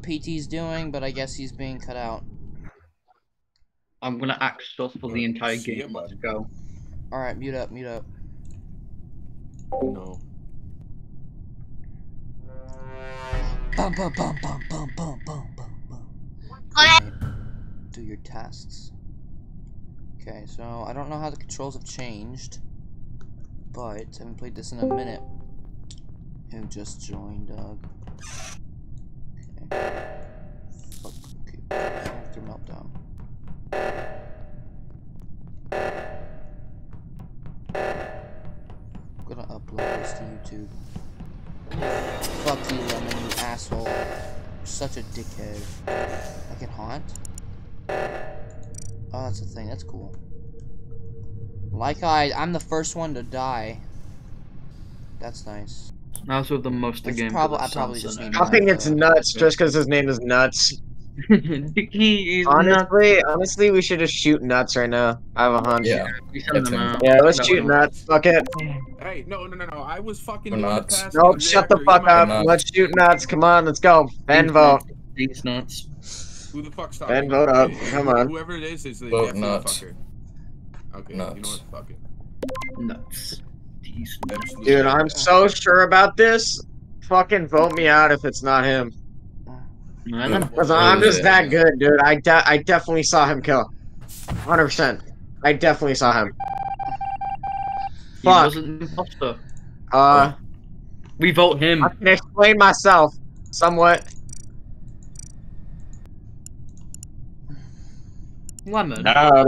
PT's doing, but I guess he's being cut out. I'm gonna act sus for the entire game. Let's go. Alright, mute up, mute up. No. Bum bum bum bum bum bum bum bum bum. Right. Do your tests. Okay, so I don't know how the controls have changed, but I haven't played this in a minute. Who just joined, Doug? Okay. Fuck, okay. After meltdown. I'm gonna upload this to YouTube. Fuck you, Lemon, you asshole. You're such a dickhead. I can haunt? Oh, that's a thing. That's cool. Like I'm the first one to die. That's nice. That's with the most the game. I probably just need. I think it's nuts just because his name is Nuts. Honestly, we should just shoot Nuts right now. I have a hunch. Yeah. Yeah, let's shoot Nuts. Fuck it. Hey, no. I was fucking We're doing the nuts. pass. Nope, shut the fuck up. Let's shoot Nuts. Come on, let's go. Ben vote. These nuts. Who the fuck's talking? Ben vote up. Come on. Whoever it is the Vote definitely nuts. fucker. Okay, Nuts. you know what? Fuck it. Nuts. These Absolutely. Dude, I'm so sure about this. Fucking vote me out if it's not him. Because I'm just that good, dude. I definitely saw him kill. 100%. I definitely saw him. He Fuck. wasn't an imposter. We vote him. I can explain myself somewhat. Lemon.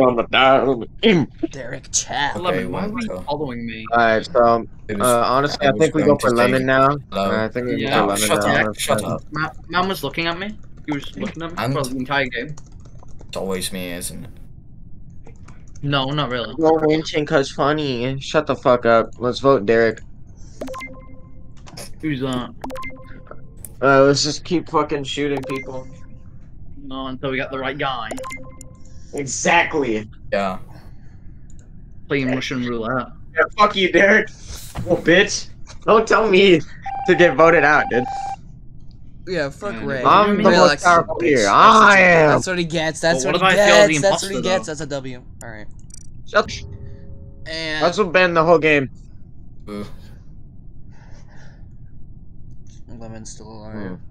Derek Chat. Okay, Lemon, why are you so- following me? Alright, so honestly, I think we go for Lemon now. I think we go for Yeah, Lemon now. Shut up. Man was looking at me. He was looking at me And- for the entire game. It's always me, isn't it? No, not really. No winching cause funny. Shut the fuck up. Let's vote Derek. Who's that? Let's just keep fucking shooting people. No, until we got the right guy. Exactly. Yeah. Playing Russian roulette. Yeah, fuck you, Derek. Well, bitch. Don't tell me to get voted out, dude. Yeah, fuck Ray. I'm the Ray most likes powerful his bitch. here. I am. That's what he gets. That's Well, what what he if I fail the gets. That's what he imposter, gets. That's a W. All right. Shut. And That's what been the whole game. Ooh. Lemon's still alive.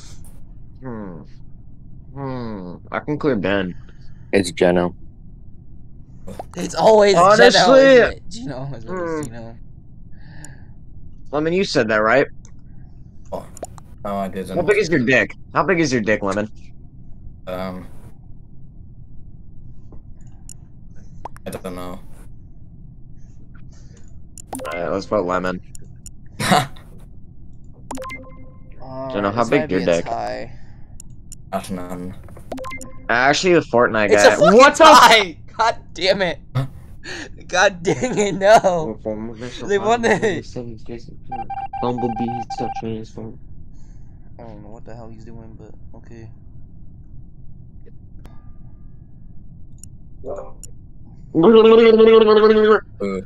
I can clear Ben. It's Geno. It's always Honestly, Geno, isn't it? Geno is always Geno. Lemon, you said that, right? Oh, I didn't. How big is your dick? How big is your dick, Lemon? I don't know. Alright, let's vote Lemon. Geno, how This big might your be a dick? tie. Not none. Actually, the Fortnite It's guy. a fucking What the? tie! God damn it! God dang it! No. They won it. Bumblebee still transform. I don't know what the hell he's doing, but okay. Ooh.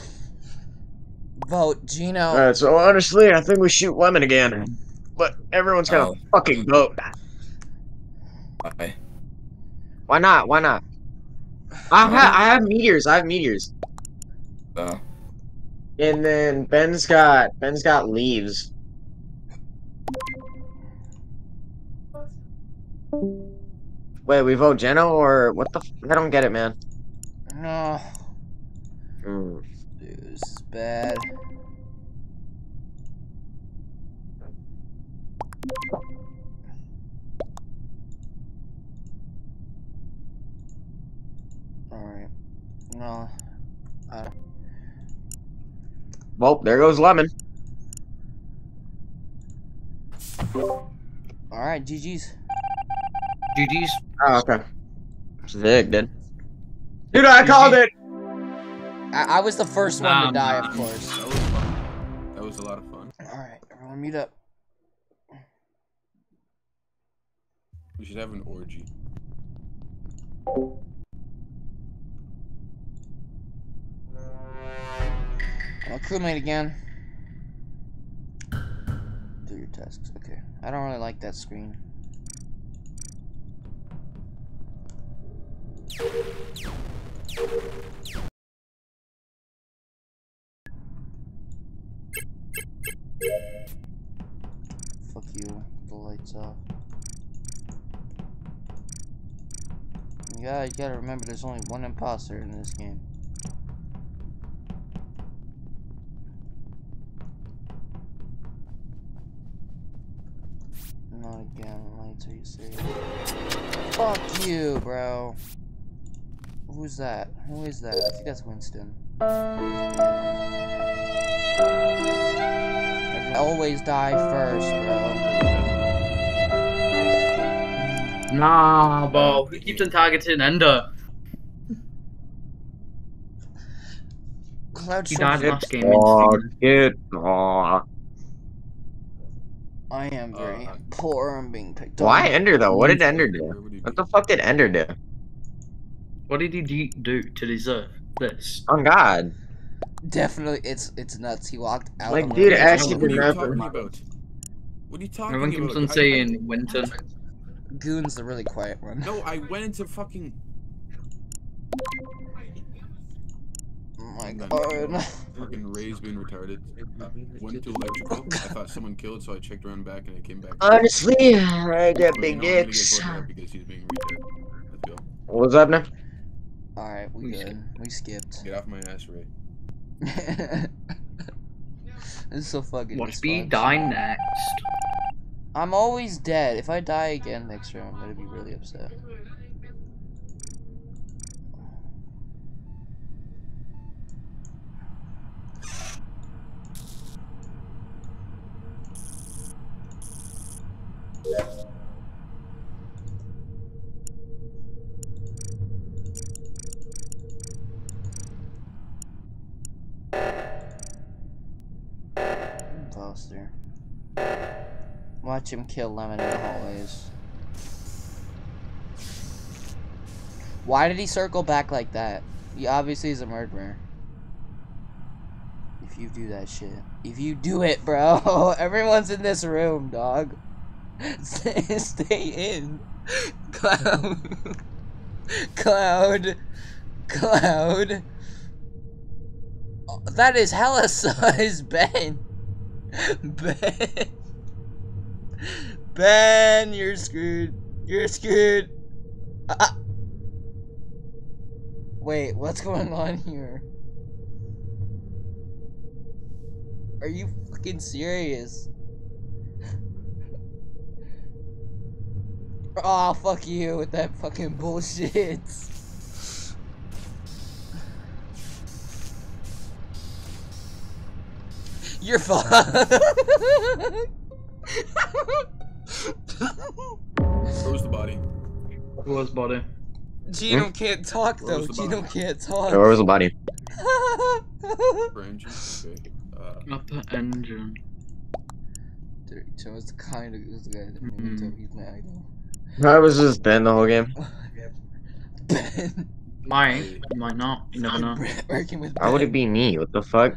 Vote Geno. Alright, so honestly, I think we shoot Lemon again. But everyone's gonna Oh. fucking vote. Bye. Why not? Why not? I have meteors. I have meteors. Oh. And then Ben's got leaves. Wait, we vote Geno or what the? I don't get it, man. No. Dude, this is bad. Alright. No. Well, there goes Lemon. Alright, GG's. GG's. Oh, okay. Sick, dude. Dude, I called it! I was the first one to die, Nah. of course. That was fun. That was a lot of fun. Alright, everyone mute up. We should have an orgy. Crewmate again. Do your tasks. Okay. I don't really like that screen. Fuck you. The lights off. Yeah, you gotta remember there's only one imposter in this game. Not again, lights, are you serious? Fuck you, bro. Who's that? Who is that? I think that's Winston. I always die first, bro. Nah, bro. He keeps on targeting Ender. Cloud He so died good. last game. I am very poor. I'm being picked on. Why Ender though? What did Ender do? What the fuck did Ender do? What did he do to deserve this? Oh God. Definitely, it's nuts. He walked out. Like, of dude, the- actually What are you deserved talking it. about? What are you talking Everyone about? keeps on saying Winter. Goon's the really quiet one. No, I went into fucking. Oh my And then, god. Fucking Ray's being retarded. Went to electrical. I thought someone killed, so I checked around back and I came back. Honestly, I got But, big I'm gonna get dicks. voted out because he's being retarded. Let's go. What's up now? Alright, we good. We skipped. Get off my ass, Ray. This is so fucking Watch me dysfunctional. die next. I'm always dead. If I die again next round, I'm gonna be really upset. Imposter. Watch him kill Lemon in the hallways. Why did he circle back like that? He obviously is a murderer. If you do that shit. If you do it, bro. Everyone's in this room, dog. Stay in. Cloud. Cloud. Cloud. Oh, that is hella size, Ben. Ben. Ben, you're screwed. You're screwed. Wait, what's going on here? Are you fucking serious? Oh, fuck you with that fucking bullshit. You're fine. Where's the body? Who was body? Gino can't talk Where though. was the Gino body? can't talk. Where was the body? Branch? Okay. Upper engine. Dude, Joe is the kind of this guy that made me tell he's my idol. I was just Ben the whole game. Ben. Might not. You never know. Working with Why would Ben. it be me? What the fuck?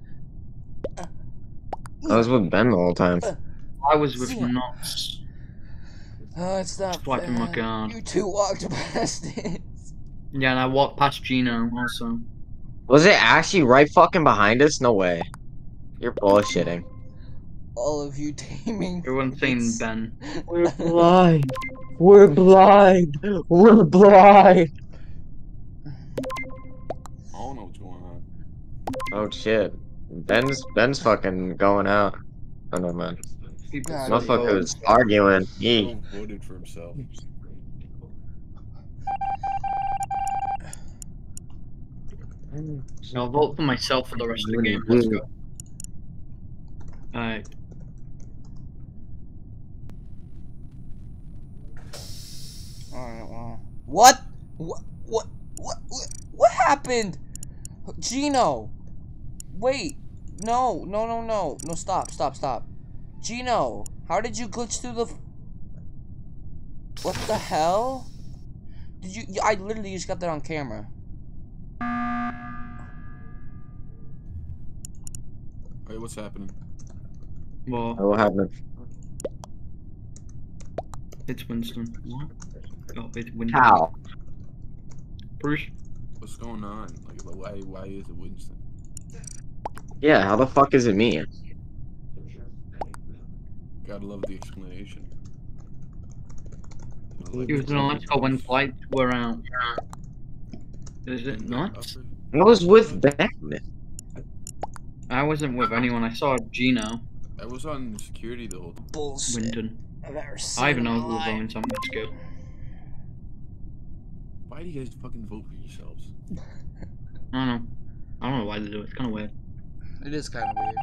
I was with Ben the whole time. I was with nuts. Oh, it's not Swiping my fair. card. You two walked past it. Yeah, and I walked past Gino also. Was it actually right fucking behind us? No way. You're bullshitting. All of you taming. Everyone's saying freaks. Ben. We're blind. We're blind. We're blind. I don't know what's going on. Oh shit. Ben's fucking going out. Oh no man. People God, say, Motherfucker was arguing. He. Joe voted for himself. I'll vote for myself for the rest of the game. Let's go. Alright. Alright, well. What? What happened? Gino! Wait. No, no, no, no. No, stop. Gino, how did you glitch through the... What the hell? Did you... I literally just got that on camera. Wait, what's happening? Well, What happened? it's Winston. What? Oh, it's Winston. How? Bruce. What's going on? Like, why is it Winston? Yeah, how the fuck is it me? Gotta love the explanation. He was an electrical when flights were out. Is it not? I was with Ben. I wasn't with anyone. I saw Gino. I was on security the whole time. Bullshit. Winton. I've ever seen I even know in who my was life. going to school. Why do you guys fucking vote for yourselves? I don't know. I don't know why they do it. It's kind of weird. It is kind of weird.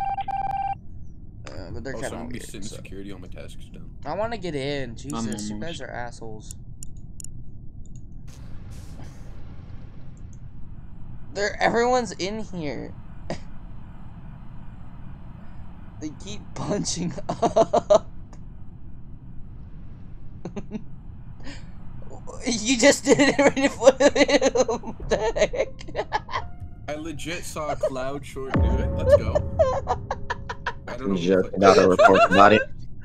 But they're Oh, kind so I'm of gonna be weird. sitting So. security on my tasks done. I want to get in. Jesus, you almost. guys are assholes. Everyone's in here. They keep punching up. You just did it right in front of him. What the heck? I legit saw a cloud short do it. Let's go. I don't know. Just about to report the body.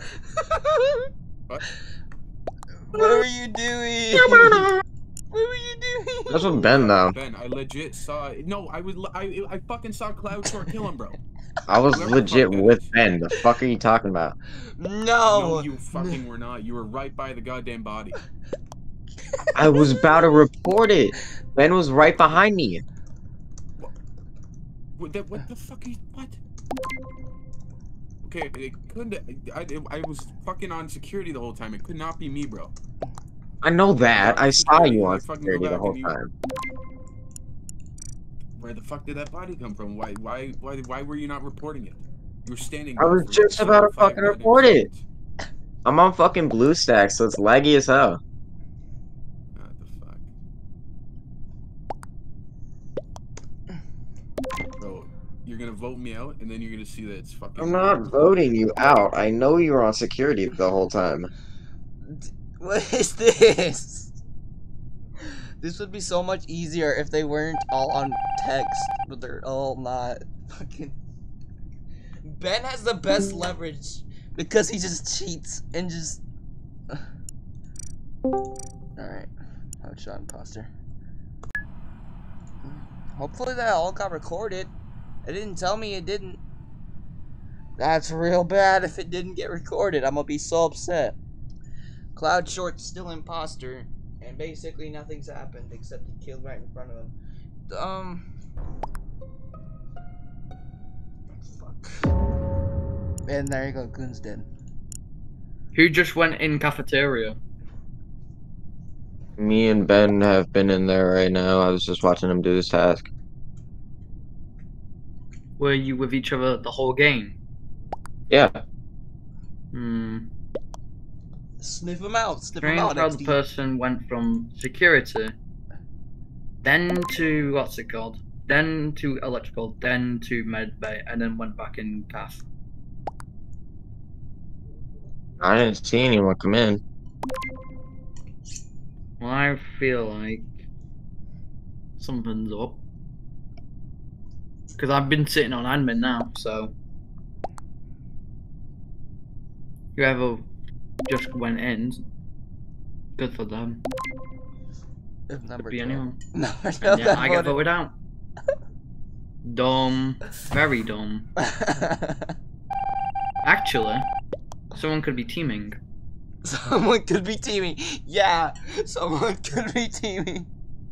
What? What were you doing? What were you doing? That's with Ben though. Ben, I legit saw. No, I fucking saw cloud short kill him, bro. I was Whoever legit fuck that with is. Ben. The fuck are you talking about? No. No, you fucking were not. You were right by the goddamn body. I was about to report it. Ben was right behind me. What the fuck is what? Okay, it couldn't. I was fucking on security the whole time. It could not be me, bro. I know that. I saw Security, you I on fucking security go the back whole and you- time. Where the fuck did that body come from? Why were you not reporting it? You were standing. I there was for just like about to 5 fucking goddamn report it. seconds. I'm on fucking BlueStack, so it's laggy as hell. What the fuck? Bro, you're gonna vote me out, and then you're gonna see that it's fucking. I'm not voting you out. I know you were on security the whole time. What is this? This would be so much easier if they weren't all on text, but they're all not. Fucking. Ben has the best leverage because he just cheats and just. Alright. Headshot imposter. Hopefully that all got recorded. It didn't tell me it didn't. That's real bad if it didn't get recorded. I'm gonna be so upset. Cloud Short's still imposter, and basically nothing's happened except he killed right in front of him. Fuck. And there you go, Goon's dead. Who just went in cafeteria? Me and Ben have been in there right now. I was just watching him do his task. Were you with each other the whole game? Yeah. Sniff him out. Sniff him Strange out. how the XD. person went from security, then to what's it called, then to electrical, then to medbay, and then went back in caf. I didn't see anyone come in. Well, I feel like something's up. Because I've been sitting on admin now, so whoever just went in, good for them. If number Could be 12. anyone. Number 12 And yeah, got I get voted. voted out. Dumb. Very dumb. Actually, someone could be teaming. Someone could be teaming. Yeah, someone could be teaming.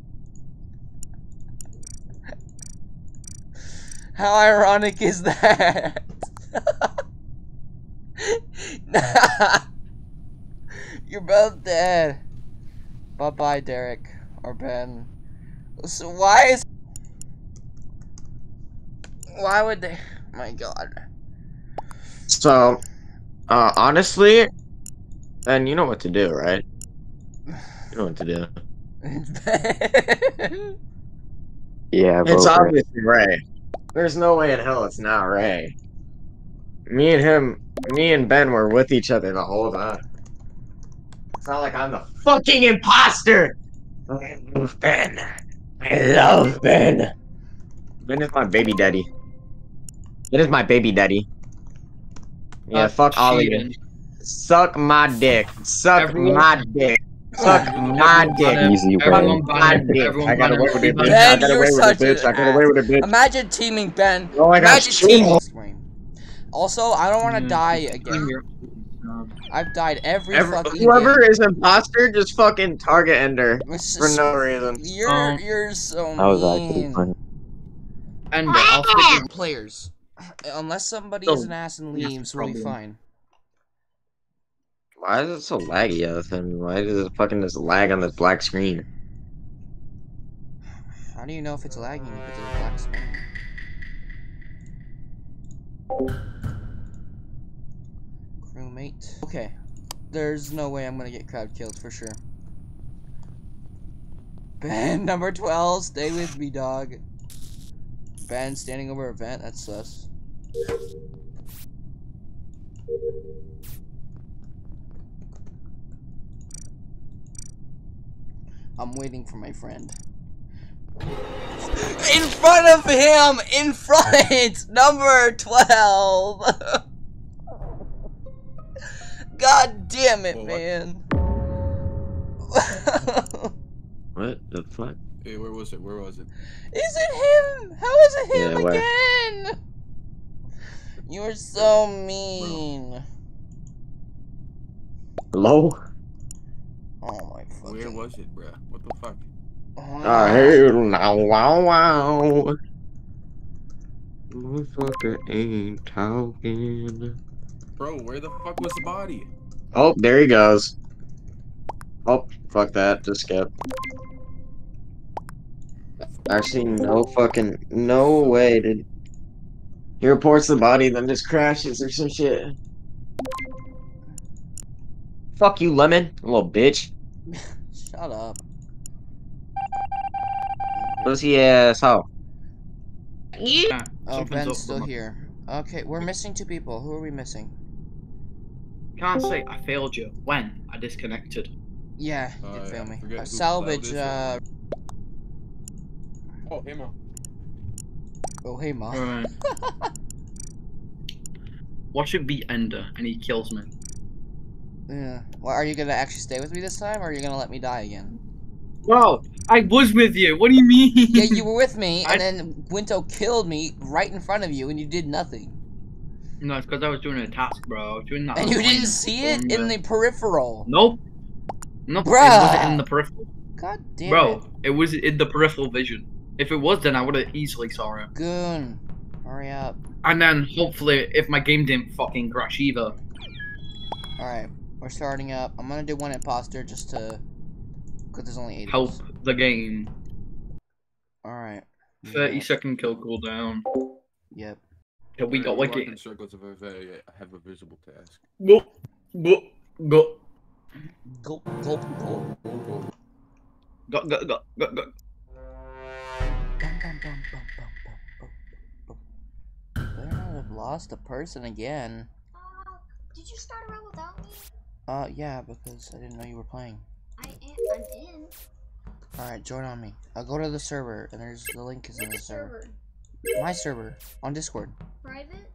How ironic is that? You're both dead. Bye-bye, Derek. Or Ben. So why would they... My god. So, honestly, Ben, you know what to do, right? You know what to do. Yeah, It's vote for it. obviously Ray. There's no way in hell it's not Ray. Me and Ben were with each other the whole time. It's not like I'm the fucking imposter! I love Ben. I love Ben. Ben is my baby daddy. Ben is my baby daddy. Yeah, fuck all of you. cheating. Suck my dick. Suck Everyone- my dick. Suck my dick. Easy, Everyone bro. My ban him. dick. Everyone I got ban away him. with it, bitch. Ben, I got you're away with such it, bitch. an I got away with it, bitch. Imagine teaming Ben. Oh, I got Imagine shit. teaming. Also, I don't want to Yeah. die again. You're absolutely snub. I've died every fucking Whoever game. is imposter, just fucking target Ender It's for just- no reason. You're so That was actually mean. funny. Ender, I'll stick with Players. Unless somebody So, is an ass and that's the leaves, we'll be problem. fine. Why is it so laggy, Ethan? Why does it fucking just lag on this black screen? How do you know if it's lagging if it's a black screen? Crewmate. Okay. There's no way I'm gonna get crowd killed for sure. Ben, number 12, stay with me, dog. Ben standing over a vent, that's sus. I'm waiting for my friend. In front of him! In front! Number 12! God damn it, Well, what? man. What the fuck? Hey, where was it? Where was it? Is it him? How is it him Yeah, where? again? You are so mean. Hello? Oh my fucking. Where was it, bruh? What the fuck? Hell now, wow, wow. Motherfucker ain't talking. Bro, where the fuck was the body? Oh, there he goes. Oh, fuck that. Just skip. Actually, no way, dude. He reports the body, then just crashes or some shit. Fuck you, Lemon, little bitch. Shut up. Pussy asshole. Yeah, Oh, something's Ben's up still with my- here. Okay, we're missing 2 people. Who are we missing? Can't say I failed you. When? I disconnected. Yeah, you did fail I me. forget who Salvage, cloud is. Oh, hey, Mo. Oh, hey, Ma. Alright. Watch it be Ender and he kills me. Yeah. Well, are you gonna actually stay with me this time, or are you gonna let me die again? Bro, I was with you. What do you mean? Yeah, you were with me, and I- then Winto killed me right in front of you, and you did nothing. No, it's because I was doing a task, bro. I was doing that. And you online didn't see it in on the peripheral. Nope. Nope. It Bruh. wasn't in the peripheral. God damn Bro, it. it was in the peripheral vision. If it was, then I would have easily saw it. Goon. Hurry up. And then, hopefully, if my game didn't fucking crash either. Alright, we're starting up. I'm gonna do 1 imposter just to... Because there's only 8 Help of us. the game. Alright. 30-second kill cooldown. Yep. Yeah, we got Walk like in it. circles if I have a visible task. Go. Go. Go. Gulp, gulp, gulp. Go. Go. Go. Go. Go. Bum, bum, bum, bum, bum, bum, bum, bum. Better not have lost a person again. Did you start around without me? Yeah, because I didn't know you were playing. I'm in. Alright, join on me. I'll go to the server, and there's the link is in the Which server. server? My server, on Discord. Private?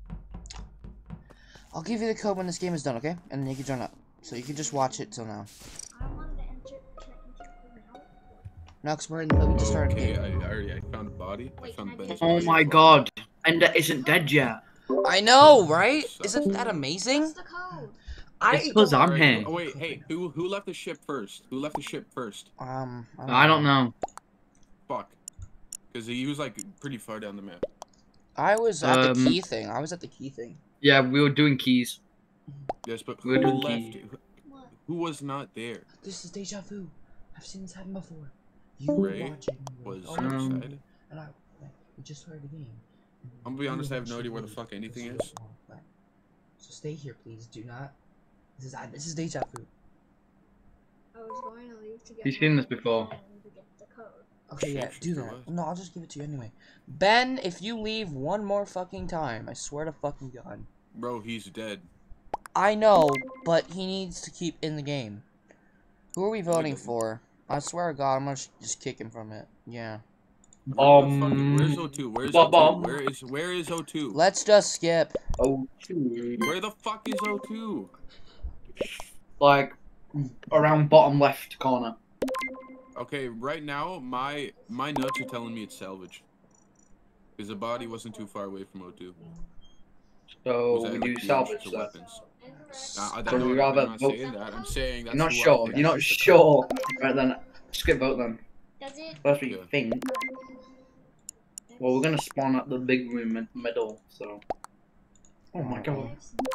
I'll give you the code when this game is done, okay? And then you can join up. So you can just watch it till now. I wanted to enter. Can I enter now? No, because we just started the Okay, game. I found a body. I Wait, found can I Ben's take Oh body. my god. Ender isn't dead yet. I know, right? Isn't that amazing? What's the code? It's because I'm Alright, here. Oh wait, hey, who left the ship first? Who left the ship first? I don't know. Fuck. Because he was like pretty far down the map. I was at the Um, key thing. I was at the key thing. Yeah, we were doing keys. Yes, but We're who doing left? key. What? Who was not there? This is deja vu. I've seen this happen before. You Ray watching was oh, outside. and we just started the game. I'm gonna be honest, I have no idea where the fuck anything is. So stay here, please. Do not. This is deja vu. I was going to leave to get. You've seen my this before. pen to get the code. Okay, yeah, Shit, do sure that. was. No, I'll just give it to you anyway. Ben, if you leave one more fucking time, I swear to fucking God. Bro, he's dead. I know, but he needs to keep in the game. Who are we voting for? I swear to God, I'm gonna just kick him from it. Yeah. Where's O2? Where's Ba-bum. O2? Where is O2? Let's just skip. Oh, Where the fuck is O2? like around bottom left corner. Okay, right now my nuts are telling me it's salvage. Because the body wasn't too far away from O2. So that we like do used salvage to that. weapons? So No, we I'm rather not vote. saying that. I'm saying that's You're not who I sure. think You're not is the sure. Right then, skip vote then. Does it? That's what you Yeah. think. Well, we're gonna spawn at the big room in the middle. So. Oh my god.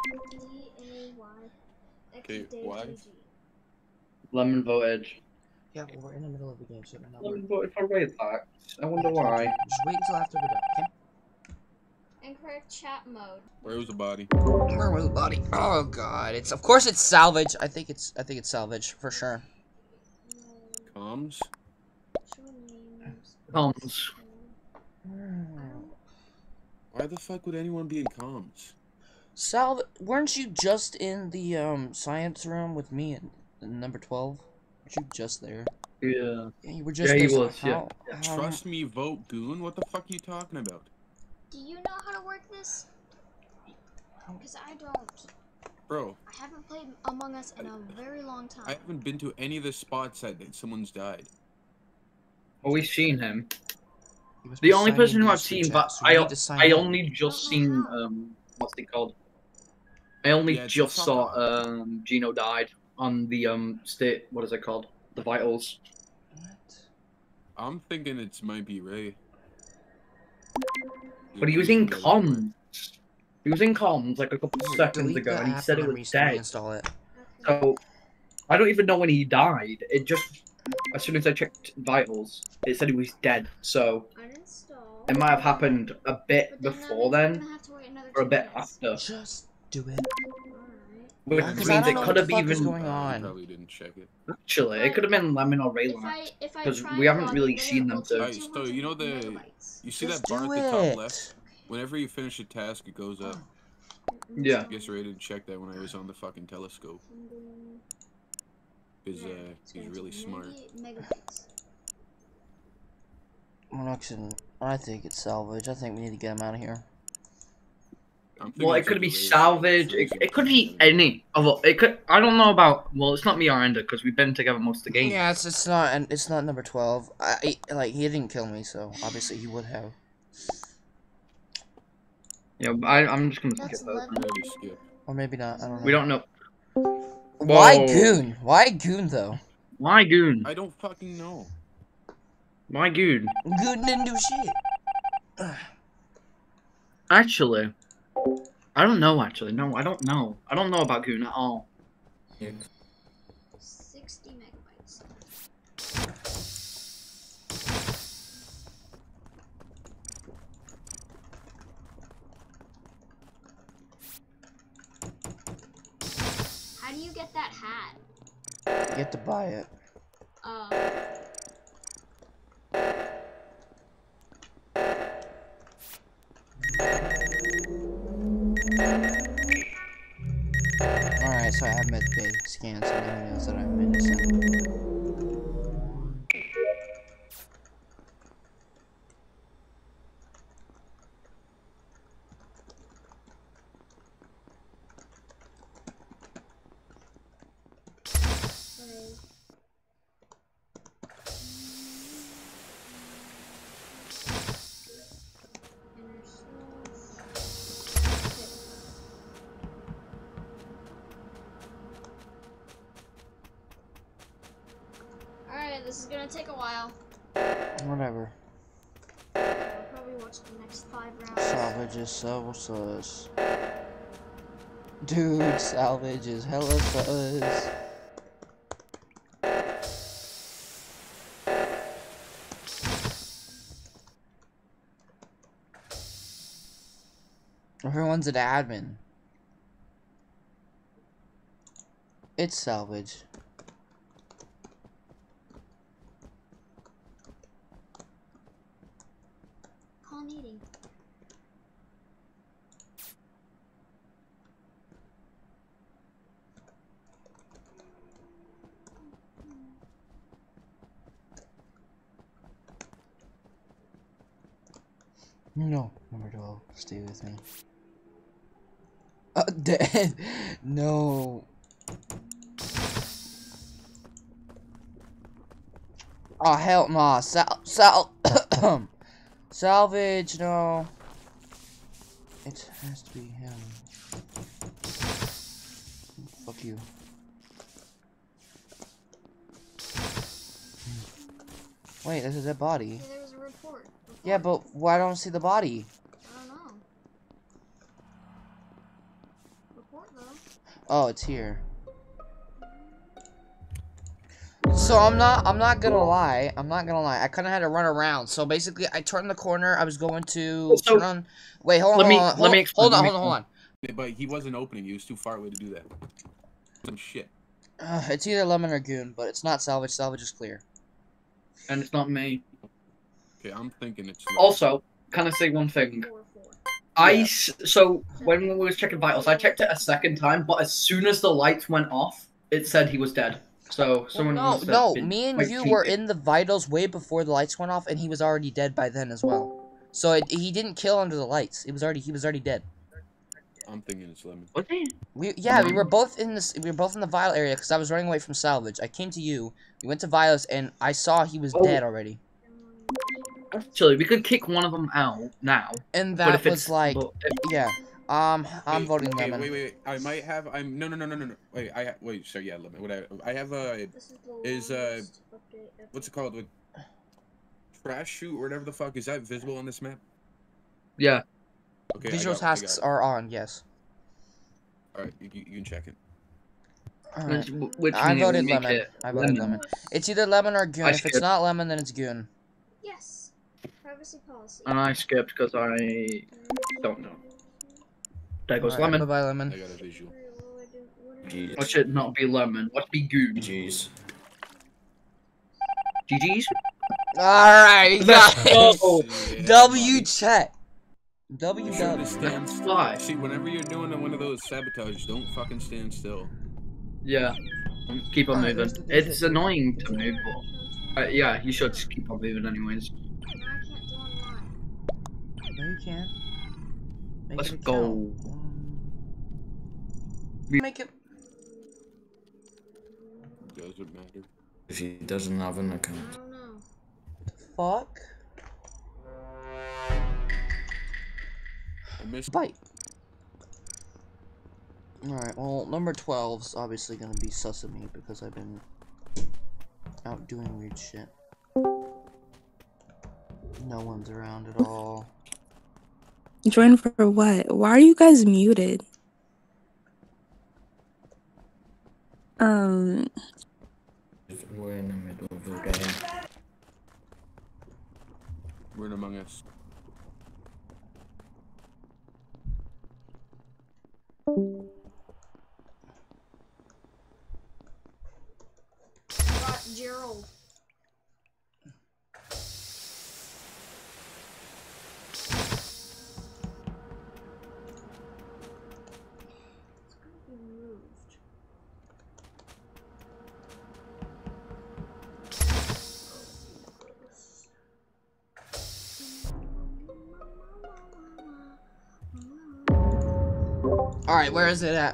Okay, why? Lemon voted. Yeah, well, we're in the middle of the game, so it might not work. Lemon voted for raid pack. I wonder why. Just wait until after we're done, okay? Incorrect chat mode. Where was the body? Where was the body? Oh god, of course it's salvage. I think it's salvage for sure. Comms? Show names. Comms. Why the fuck would anyone be in comms? Weren't you just in the science room with me in number 12? Weren't you just there? Yeah. Yeah, you were just Yeah, he there. So was, yeah. Trust me, vote goon? What the fuck are you talking about? Do you know how to work this? Because I don't. Bro, I haven't played Among Us in a very long time. I haven't been to any of the spots that someone's died. Well, we've seen him. He was The only signing person who these I've through seen, chat, but so we need to sign in. only just seen what's it called? I only Yeah, just fuck saw off. Gino died on the state. What is it called? The vitals. What? I'm thinking it might be Ray. But he was in comms. He was in comms like a couple Here, seconds delete ago, the and he app said and it then was dead. reinstall it. So I don't even know when he died. It just as soon as I checked vitals, it said he was dead. So Uninstall. it might have happened a bit But before that means then, we're gonna have to wait another or a 2 bit minutes. after. Just do it. Which Because means I don't it know could what the have fuck is even going You on. probably didn't check it. actually it could have been Lemon or If Rayland. I 'Cause try we and haven't log really in, seen them it'll take Alright, so 200 you know megabytes. you see Just that bar do at the top it. left? Whenever you finish a task, it goes up. Yeah. I guess Ray didn't check that when I was on the fucking telescope. Because he's really smart. Megabytes. I think it's salvage. I think we need to get him out of here. Well, it could be salvage. It could be any of it. Could. I don't know about. Well, it's not me or Ender because we've been together most of the game. Yeah, it's not, and it's not number 12. Like he didn't kill me, so obviously he would have. Yeah, I'm just gonna That's skip those. Maybe skip. Or maybe not. I don't know. We don't know. Why Whoa. goon? Why goon though? Why goon? I don't fucking know. Why goon? Goon didn't do shit. Actually, I don't know. Actually, no, I don't know. I don't know about goon at all. 60 megabytes. How do you get that hat? You have to buy it. Alright, so I have medbay scans, so now he knows that I'm innocent. Alright, this is gonna take a while. Whatever. I'll probably watch the next 5 rounds. Salvage is so sus. Dude, salvage is hella sus. Everyone's an admin. It's salvage. Call meeting. No, number 12, stay with me. Dead. No. Oh hell nah. Salvage, no. It has to be him. Fuck you. Wait, there's a dead body. Yeah, there was a report. Yeah, but why don't I see the body? I don't know. Report though. Oh, it's here. So I'm not gonna lie. I kinda had to run around. So basically I turned the corner, I was going to turn on. Wait, hold on. Let me explain. Hold on. But he wasn't opening. He was too far away to do that. Some shit. It's either lemon or goon, but it's not salvage. Salvage is clear. And it's not me. Okay, I'm thinking it's. Also, can I say one thing? 4-4. So when we was checking vitals, I checked it a second time, but as soon as the lights went off, it said he was dead. So someone must have been me and quite you cheeky. were in the vitals way before the lights went off, and he was already dead by then as well. So he didn't kill under the lights. He was already dead. I'm thinking it's lemon. Was he? We were both in this. We were both in the vial area because I was running away from salvage. I came to you. We went to vials, and I saw he was dead already. Actually, we could kick one of them out now. And But that if was it's like, yeah. I'm voting okay, lemon. Wait. I might have. No. Wait. Sorry, yeah, lemon. What I have This is the longest update ever. what's it called? With trash chute or whatever the fuck is that visible on this map? Yeah. Okay. Visual tasks are on. Yes. All right, you can check it. Alright. Which I means voted we make lemon. it I voted lemon. It's either lemon or goon. I If it's skipped. not lemon, then it's goon. Yes. Privacy policy. And I skipped because I don't know. There goes Alright, lemon. bye-bye, lemon. I got a visual. Jeez. Why should it not be lemon? What should be goon? GG's. GG's? Alright, Let's guys. go. Yeah, W buddy. chat. W You W. shouldn't stand still. Why? See, whenever you're doing one of those sabotage, don't fucking stand still. Yeah. Keep on Alright, moving. there's It's annoying to move, but yeah, you should just keep on moving anyways. Now I can't do online. No, you can't. Make Let's it a go. count. Make it. Doesn't matter. If he doesn't have an I account. don't know. Fuck. I missed. Bite. Alright, well, number 12's obviously gonna be sus of me because I've been out doing weird shit. No one's around at all. Join for what? Why are you guys muted? We're in the middle of the game. We're in Among Us. Got Gerald. It's gonna be moved. Alright, where is it at?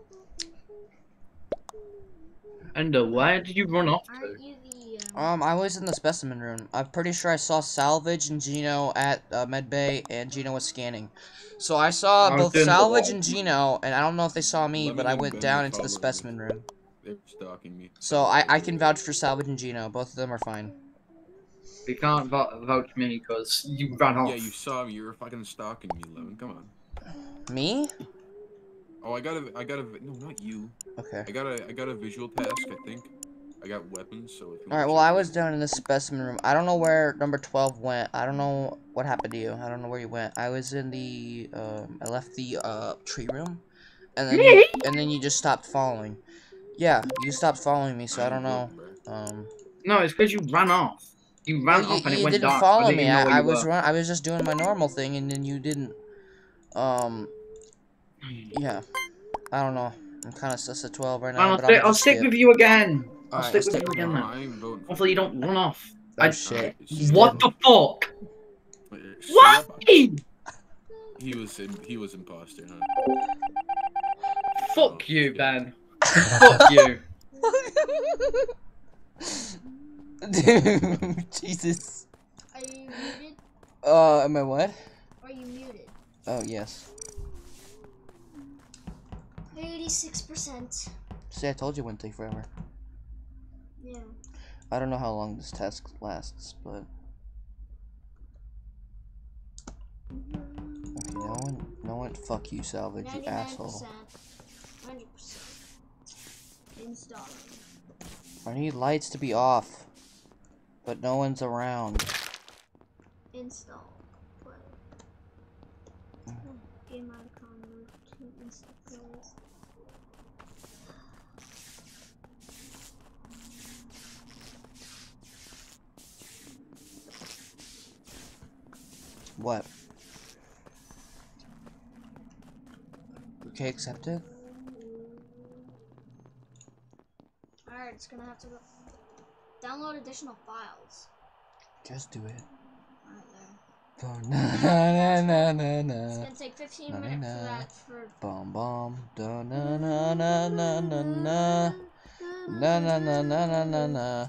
And why did you run off to? Aren't you the I was in the specimen room. I'm pretty sure I saw Salvage and Gino at medbay, and Gino was scanning. So I saw I was both doing the Salvage wall. and Gino, and I don't know if they saw me, Lemon but I and went Ben down were into the following me. specimen room. They're stalking me. So I can vouch for Salvage and Gino. Both of them are fine. You can't vouch me because you ran off. Yeah, you saw me. You were fucking stalking me, Lemon. Come on. Me? Oh, I got a. No, not you. Okay. I got a visual task. I think. I got weapons, so. Alright, well, I was down in the specimen room. I don't know where number 12 went. I don't know what happened to you. I don't know where you went. I was in the, I left the, tree room. And then you just stopped following. Yeah, you stopped following me, so I don't know. No, it's because you ran off. You ran Well, off and it you went didn't dark. follow didn't me. even know where I you was were. I was just doing my normal thing, and then you didn't. Yeah. I don't know. I'm kind of sus at 12 right now. Fine, I'll stick with you again. I'll Alright, stick with you No, again then. I ain't voting. Hopefully you don't run off. Oh, shit. What the fuck? Shut What? up. He was imposter, huh? Fuck you, Ben. Fuck you. Dude, Jesus. Are you muted? Am I what? Are you muted? Oh, yes. 86%. See, I told you it wouldn't take forever. Yeah. I don't know how long this task lasts, but... Okay, no one, fuck you, Salvage, you asshole. 90%. Install. I need lights to be off, but no one's around. Install. Play. Game icon move to instant plays. What? Okay, accepted. Alright, it's gonna have to go. Download additional files. Just do it. Alright, there. Oh, na na na na It's na. gonna take 15 Na, na, minutes na. for that. For Bum bum. Da na na na na na na. Na na na na na na na.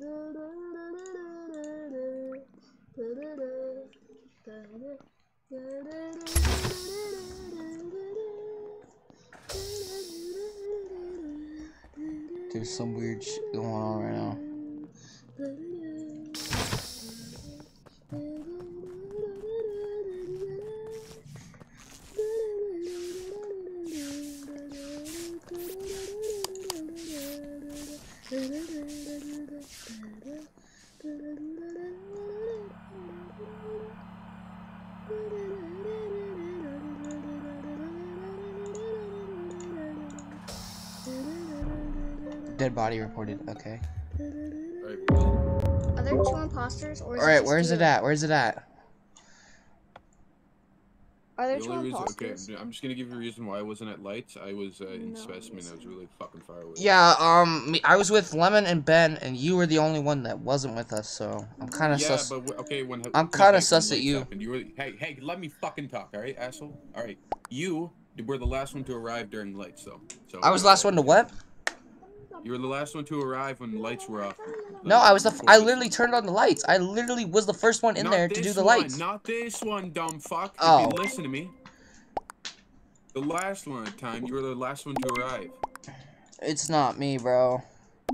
There's some weird shit going on right now. Dead body reported. Okay. Are there 2 imposters or is Alright, where's it at? Where's it at? Are there The 2 only reason, okay, imposters? I'm just gonna give you a reason why I wasn't at lights. I was in specimen. I was really fucking far away. Yeah, I was with Lemon and Ben, and you were the only one that wasn't with us, so I'm kind of sus. But okay, when I'm kind of hey, sus when at lights you. happened, you were, hey, let me fucking talk, all right, asshole. All right, you were the last one to arrive during lights, though. So I was the last one to what? You were the last one to arrive when the lights were off. No, I was I literally turned on the lights. I literally was the first one in there to do the lights. Not this one, dumb fuck. Oh. If you listen to me. The last one at time, you were the last one to arrive. It's not me, bro.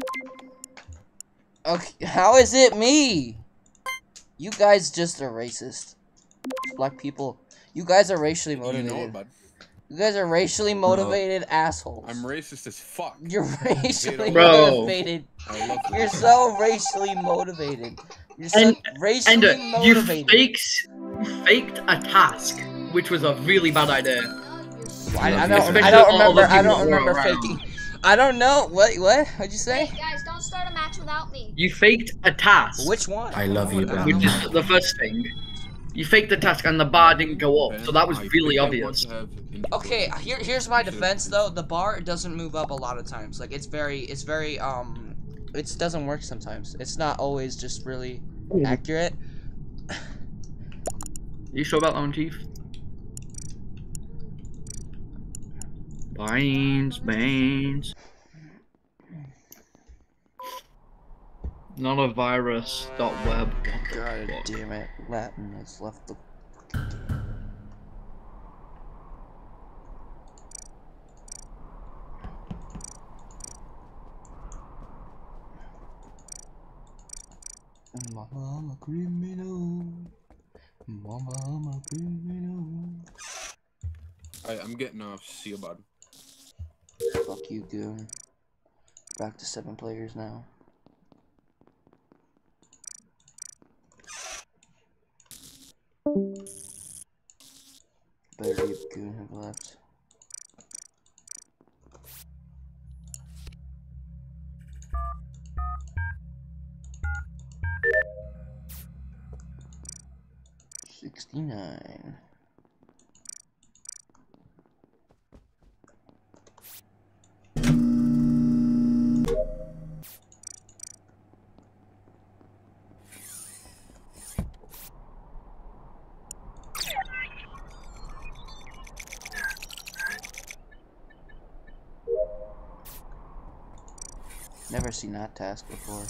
Okay, how is it me? You guys just are racist. Black people. You guys are racially motivated. You know it, bud. You guys are racially motivated assholes. I'm racist as fuck. You're racially Bro. motivated. I love You're this. so racially motivated. You're so racially motivated. You faked a task, which was a really bad idea. I don't remember faking. I don't know. What? What'd you say? Hey guys, don't start a match without me. You faked a task. Which one? I love you, Ben. Which is the first thing. You faked the task and the bar didn't go up, so that was really obvious. Okay, here's my defense though. The bar doesn't move up a lot of times. Like it doesn't work sometimes. It's not always just really accurate. You sure about that one, Chief? Baines. Not a virus. .web. God damn it! Latin has left the. Mama, I'm a criminal. Mama, I'm a criminal. Alright, I'm getting off. See you, bud. Fuck you, goon. Back to 7 players now. Better leave goon have left. $69. Never seen that task before.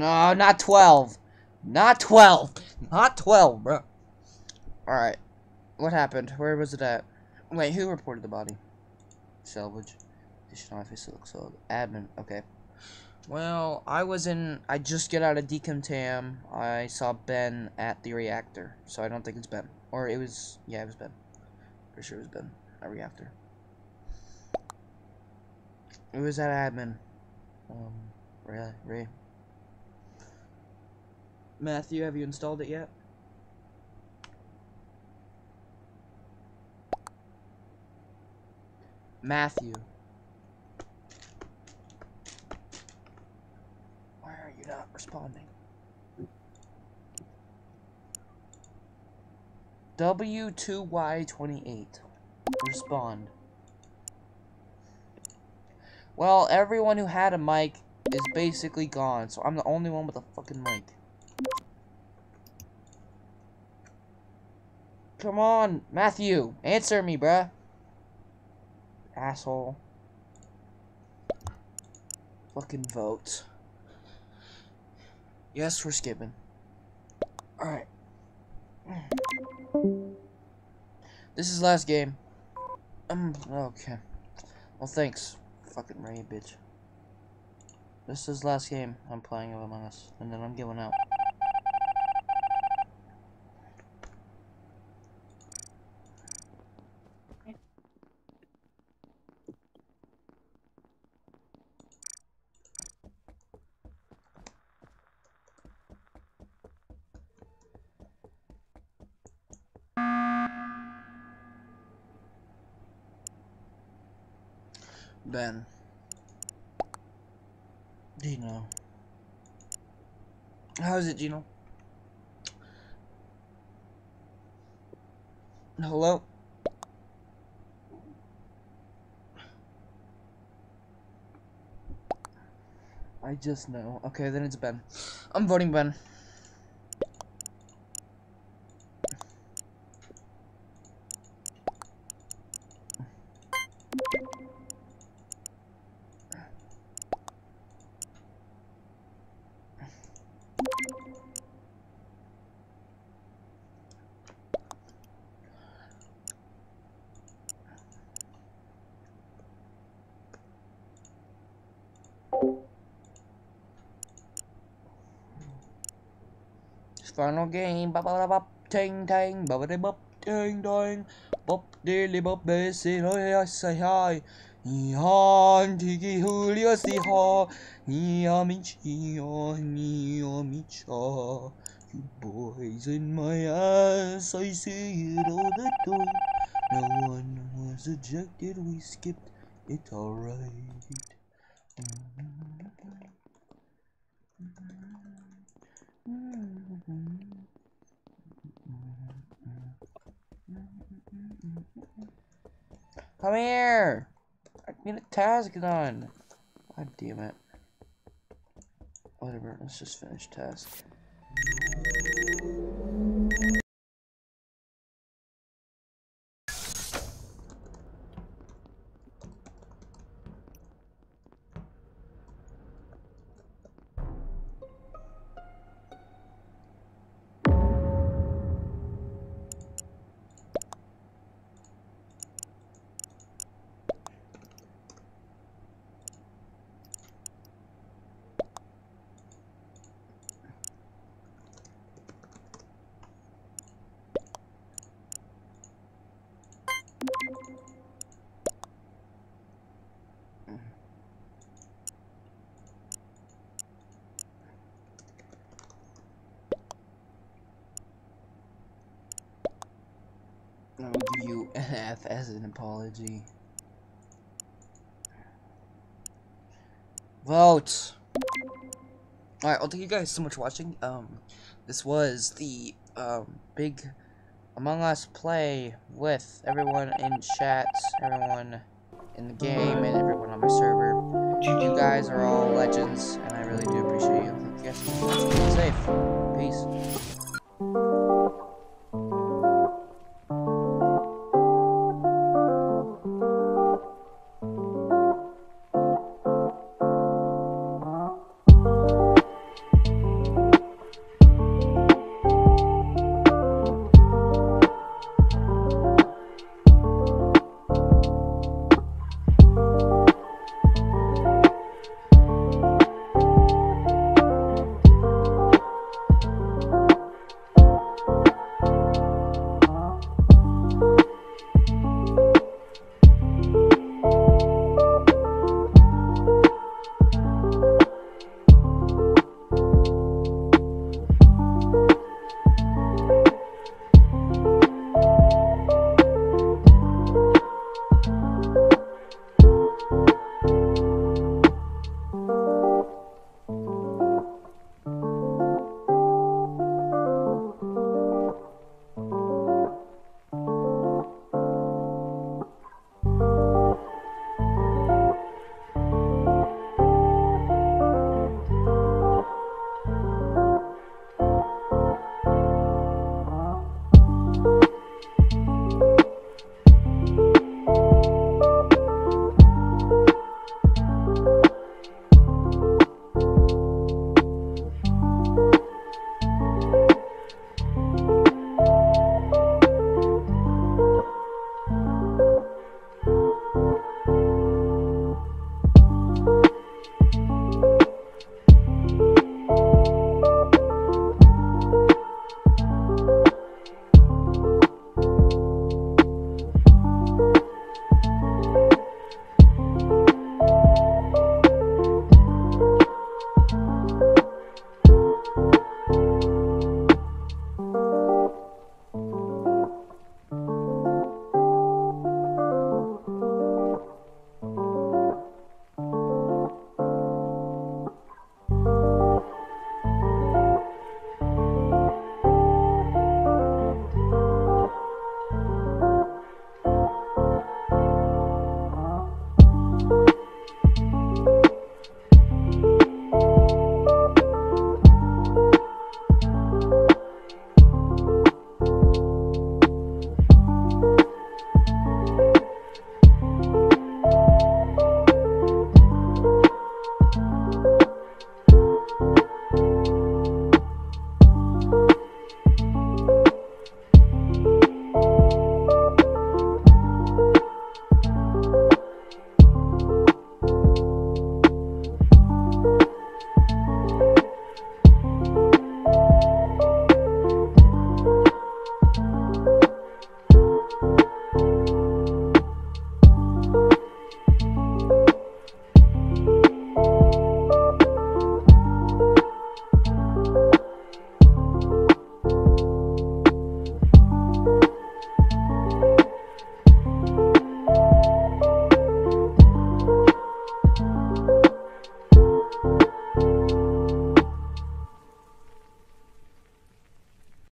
No, not 12. Not 12. Not 12, bro. Alright. What happened? Where was it at? Wait, who reported the body? Salvage. My face looks so admin. Okay. Well, I just get out of decontam. I saw Ben at the reactor. So I don't think it's Ben. Or it was, yeah, it was Ben. Pretty sure it was Ben at reactor. It was at admin. Ray. Matthew, have you installed it yet? Matthew. Why are you not responding? W2Y28. Respond. Well, everyone who had a mic is basically gone, so I'm the only one with a fucking mic. Come on, Matthew, answer me, bruh. Asshole. Fucking vote. Yes, we're skipping. Alright. This is last game. Okay. Well, thanks. Fucking Ray, bitch. This is last game I'm playing of Among Us, and then I'm giving out. Ben. Gino. How is it, Gino? Hello? I just know. Okay, then it's Ben. I'm voting Ben. Final game, bop bop bop, ting ting, bop bop bop, ting ting, bop dilly bop bassy, I say hi. Ihan tiki hulia si ha, nia michia, nia micha. You boys in my ass, I see it all the time. No one was ejected, we skipped it alright. Come here! I need a task done. God damn it. Whatever, let's just finish task. I will give you an F as an apology. Vote! Alright, well, thank you guys so much for watching. This was the, big Among Us play with everyone in chat, everyone in the game, and everyone on my server. You guys are all legends, and I really do appreciate you. Thank you guys so much for watching. Stay safe. Peace.